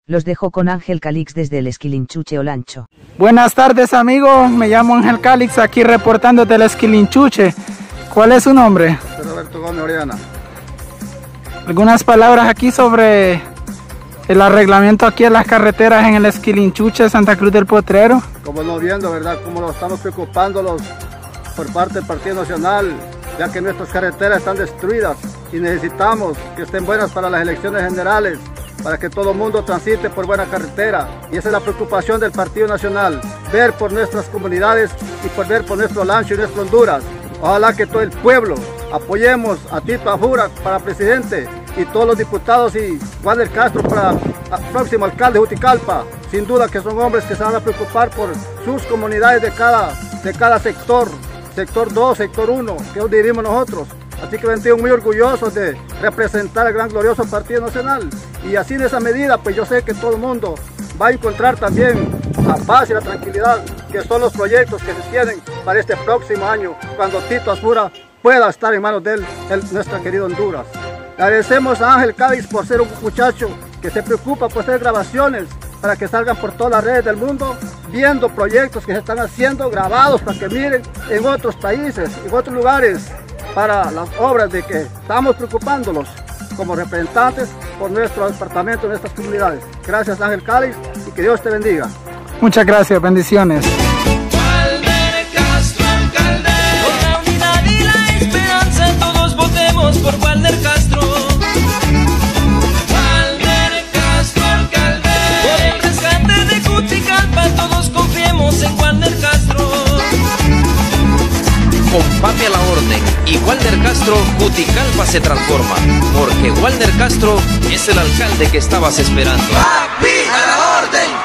Los dejo con Ángel Calix desde el Esquilinchuche Olancho. Buenas tardes amigos, me llamo Ángel Calix, aquí reportando del Esquilinchuche. ¿Cuál es su nombre? Roberto Gómez Oriana. Algunas palabras aquí sobre el arreglamiento aquí en las carreteras en el Esquilinchuche, Santa Cruz del Potrero. Como no viendo, ¿verdad? Como lo estamos preocupándolos por parte del Partido Nacional, ya que nuestras carreteras están destruidas y necesitamos que estén buenas para las elecciones generales, para que todo el mundo transite por buena carretera. Y esa es la preocupación del Partido Nacional, ver por nuestras comunidades y por ver por nuestro Olancho y nuestro Honduras. Ojalá que todo el pueblo apoyemos a Tito Apura para presidente y todos los diputados y Walder Castro para próximo alcalde de Juticalpa. Sin duda que son hombres que se van a preocupar por sus comunidades de cada sector, sector 2, sector 1, que es vivimos nosotros. Así que me siento muy orgulloso de representar al gran glorioso Partido Nacional. Y así de esa medida, pues yo sé que todo el mundo va a encontrar también la paz y la tranquilidad, que son los proyectos que se tienen para este próximo año, cuando Tito Apura pueda estar en manos de él, nuestra querida Honduras. Le agradecemos a Ángel Calix por ser un muchacho que se preocupa por hacer grabaciones para que salgan por todas las redes del mundo, viendo proyectos que se están haciendo, grabados para que miren en otros países, en otros lugares, para las obras de que estamos preocupándolos como representantes por nuestro departamento, nuestras comunidades. Gracias Ángel Calix y que Dios te bendiga. Muchas gracias, bendiciones. Walder Castro, alcalde. Con la unidad y la esperanza todos votemos por Walder Castro. Walder Castro, alcalde. Por el rescate de Juticalpa todos confiemos en Walder Castro. Con Papi a la orden y Walder Castro, Juticalpa se transforma, porque Walder Castro es el alcalde que estabas esperando. Papi a la orden.